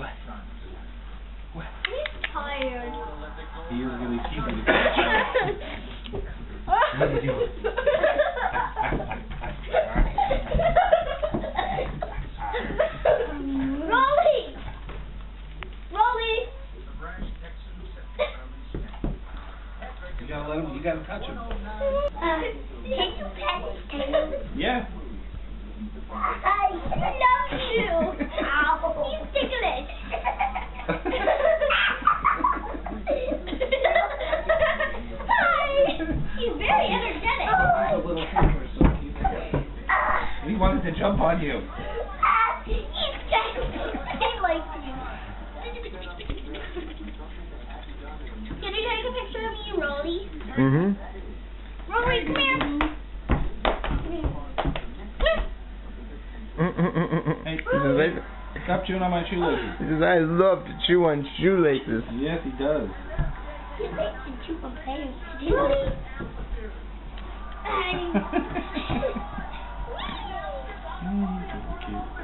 What? What? He's tired. He is really cheesy. What are you doing? Rollie! Rollie! You gotta let him, you gotta touch him. Can you pet his tail? Yeah. I love you! Ow! You ticklish! Hi! He's very energetic. A little finger, so cute. He wanted to jump on you. He likes you. Can you take a picture of me, Rollie? Mm-hmm. Rollie, come here. Hey, He stop chewing on my shoelaces. says, I love to chew on shoelaces. Yes, he does. He likes to chew on pants. Rollie. Cute.